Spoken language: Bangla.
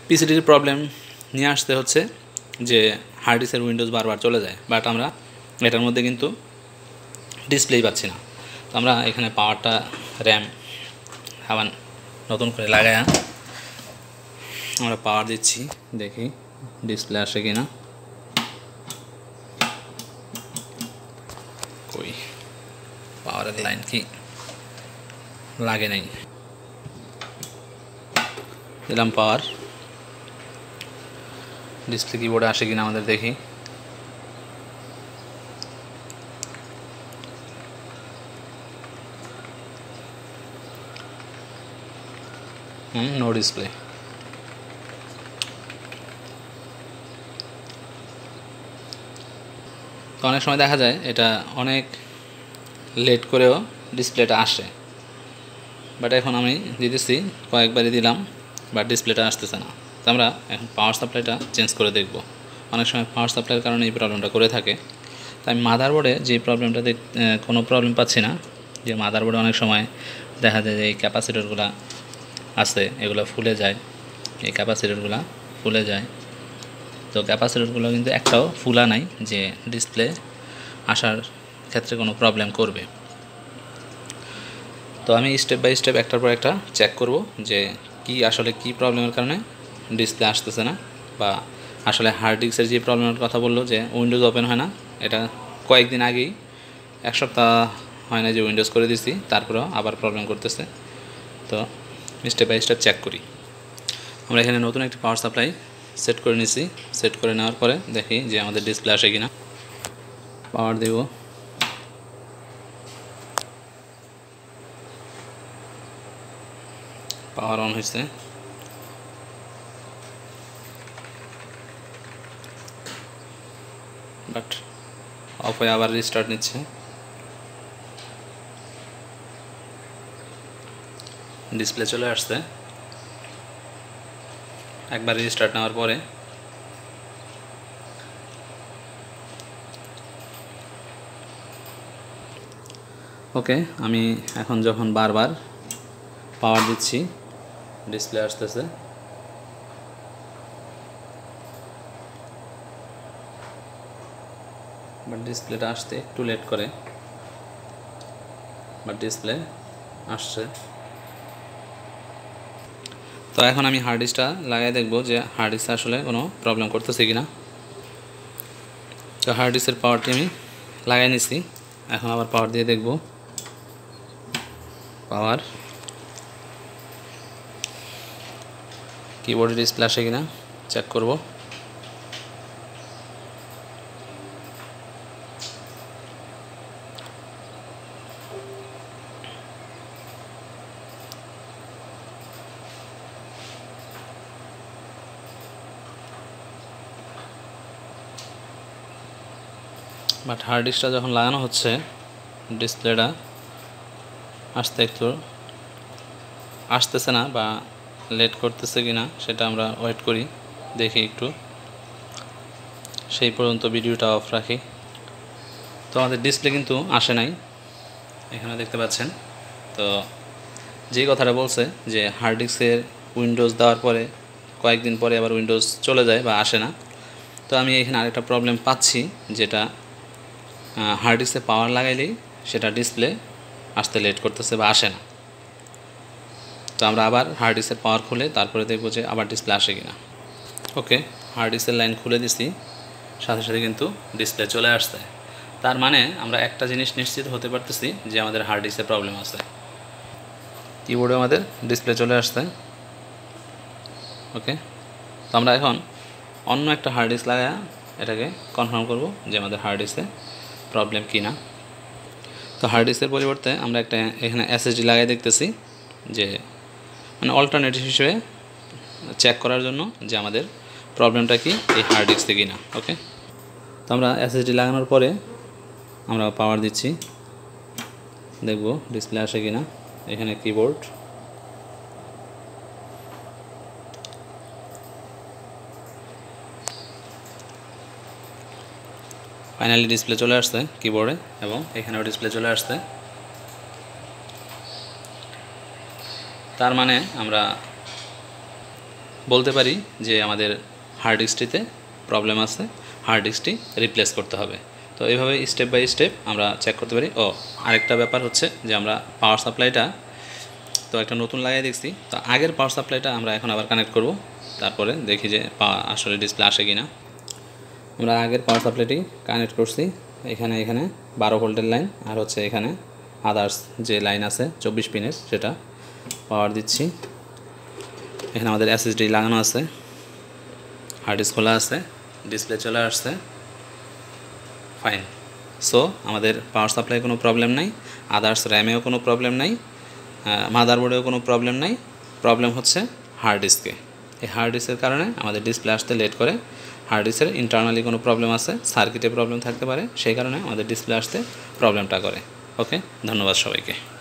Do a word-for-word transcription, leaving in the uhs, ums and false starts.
পিসিটির প্রবলেম নিয়ে আসতে হচ্ছে যে হার্ড ডিস্কের উইন্ডোজ বারবার চলে যায়, বাট আমরা এটার মধ্যে কিন্তু ডিসপ্লেই পাচ্ছি না। তো আমরা এখানে পাওয়ারটা র্যাম আবার নতুন করে লাগায়া আমরা পাওয়ার দিচ্ছি, দেখি ডিসপ্লে আসে কি না। কই পাওয়ারের লাইন কি লাগে নাই, দিলাম পাওয়ার। ডিসপ্লে কিবোর্ডে আসে কিনা আমাদের দেখি। Hmm no display. তো অনেক সময় দেখা যায় এটা অনেক লেট করেও ডিসপ্লেটা আসে, বাট এখন আমি দিতেছি, কয়েকবারই দিলাম, বাট ডিসপ্লেটা আসতেছে না। তো আমরা এখন পাওয়ার সাপ্লাইটা চেঞ্জ করে দেখব। অনেক সময় পাওয়ার সাপ্লাইয়ের কারণে এই প্রবলেমটা করে থাকে। তো আমি মাদারবোর্ডে যে প্রবলেমটা দেখ কোনো প্রবলেম পাচ্ছি না, যে মাদারবোর্ডে অনেক সময় দেখা যায় যে এই ক্যাপাসিটরগুলো আছে এগুলো ফুলে যায়, এই ক্যাপাসিটরগুলো ফুলে যায়। তো ক্যাপাসিটরগুলো কিন্তু একটাও ফুলা নাই যে ডিসপ্লে আসার ক্ষেত্রে কোনো প্রবলেম করবে। তো আমি স্টেপ বাই স্টেপ একটার পর একটা চেক করব যে কি আসলে কি প্রবলেমের কারণে ডিসপ্লে আসতেছে না, বা আসলে হার্ড ডিস্কের যে প্রবলেমের কথা বললো যে উইন্ডোজ ওপেন হয় না, এটা কয়েকদিন আগেই এক সপ্তাহ হয় না যে উইন্ডোজ করে দিছি, তারপরেও আবার প্রবলেম করতেছে। তো স্টেপ বাই স্টেপ চেক করি। আমরা এখানে নতুন একটি পাওয়ার সাপ্লাই সেট করে নিছি। সেট করে নেওয়ার পরে দেখি যে আমাদের ডিসপ্লে আসে কিনা। পাওয়ার দেব, পাওয়ার অন হয়েছে, বাট অফ হয়ে আবার রিস্টার্ট নিচ্ছে। ডিসপ্লে চলে আসছে একবার রিস্টার্ট নেওয়ার পরে। ওকে, আমি এখন যখন বারবার পাওয়ার দিচ্ছি ডিসপ্লে আসতেছে। বাট ডিসপ্লেটা আসতে একটু লেট করে, বাট ডিসপ্লে আসছে। তো এখন আমি হার্ড ডিস্কটা লাগাই দেখব যে হার্ড ডিস্কে আসলে কোনো প্রবলেম করতেছে কি না। তো হার্ড ডিস্কের পাওয়ারটি আমি লাগাই নিছি, এখন আবার পাওয়ার দিয়ে দেখব। পাওয়ার, কিবোর্ডে ডিসপ্লে আসে কিনা চেক করব। বাট হার্ড ডিস্কটা যখন লাগানো হচ্ছে ডিসপ্লেটা আসতে একটু আসতেছে না, বা লেট করতেছে কি না সেটা আমরা ওয়েট করি, দেখি একটু। সেই পর্যন্ত ভিডিওটা অফ রাখি। তো আমাদের ডিসপ্লে কিন্তু আসে নাই, এখানে দেখতে পাচ্ছেন। তো যে কথাটা বলছে যে হার্ড ডিস্কের উইন্ডোজ দেওয়ার পরে কয়েকদিন পরে আবার উইন্ডোজ চলে যায় বা আসে না। তো আমি এখানে আরেকটা প্রবলেম পাচ্ছি, যেটা হার্ড ডিস্কে পাওয়ার লাগাইলেই সেটা ডিসপ্লে আসতে লেট করতেছে বা আসে না। তো আমরা আবার হার্ড ডিস্কের পাওয়ার খুলে তারপরে দেখবো যে আবার ডিসপ্লে আসে কিনা। ওকে, হার্ড ডিস্কের লাইন খুলে দিছি, সাথে সাথে কিন্তু ডিসপ্লে চলে আসছে। তার মানে আমরা একটা জিনিস নিশ্চিত হতে পারতেছি যে আমাদের হার্ড ডিস্কের প্রবলেম আছে। কিবোর্ডে আমাদের ডিসপ্লে চলে আসছে। ওকে, তো আমরা এখন অন্য একটা হার্ড ডিস্ক লাগায় এটাকে কনফার্ম করব যে আমাদের হার্ড ডিস্কে প্রবলেম কি না। তো হার্ড ডিস্কের পরিবর্তে আমরা একটা এখানে এসএসডি লাগাই দেখতেছি, যে মানে অল্টারনেটিভ হিসেবে চেক করার জন্য যে আমাদের প্রবলেমটা কি এই হার্ড ডিস্কে কি না। ওকে, তো আমরা এসএসডি লাগানোর পরে আমরা পাওয়ার দিচ্ছি, দেখব ডিসপ্লে আসে কি না। এখানে কিবোর্ড, ফাইনালি ডিসপ্লে চলে আসছে কিবোর্ডে, এবং এখানেও ডিসপ্লে চলে আসছে। তার মানে আমরা বলতে পারি যে আমাদের হার্ড ডিস্কটিতে প্রবলেম আছে, হার্ড ডিস্কটি রিপ্লেস করতে হবে। তো এইভাবে স্টেপ বাই স্টেপ আমরা চেক করতে পারি। ও আরেকটা ব্যাপার হচ্ছে যে আমরা পাওয়ার সাপ্লাইটা তো একটা নতুন লাগিয়ে দেখছি, তো আগের পাওয়ার সাপ্লাইটা আমরা এখন আবার কানেক্ট করব, তারপরে দেখি যে আসলে ডিসপ্লে আসে কি না। আমরা আগের পাওয়ার সাপ্লাইটি কানেক্ট করছি, এখানে এখানে বারো ভোল্টের লাইন, আর হচ্ছে এখানে আদার্স যে লাইন আছে চব্বিশ পিনের সেটা পাওয়ার দিচ্ছি। এখানে আমাদের এসএসডি লাগানো আছে, হার্ড ডিস্ক খোলা আছে, ডিসপ্লে চলে আসছে, ফাইন। সো আমাদের পাওয়ার সাপ্লাই কোনো প্রবলেম নাই, আদার্স র্যামেও কোনো প্রবলেম নাই, মাদারবোর্ডেও কোনো প্রবলেম নাই। প্রবলেম হচ্ছে হার্ড ডিস্কে। এই হার্ড ডিস্কের কারণে আমাদের ডিসপ্লে আসতে লেট করে। হার্ড ডিস্কের ইন্টারনালি কোনো প্রবলেম আছে, সার্কিটে প্রবলেম থাকতে পারে, সেই কারণে আমাদের ডিসপ্লে আসতে প্রবলেমটা করে। ওকে, ধন্যবাদ সবাইকে।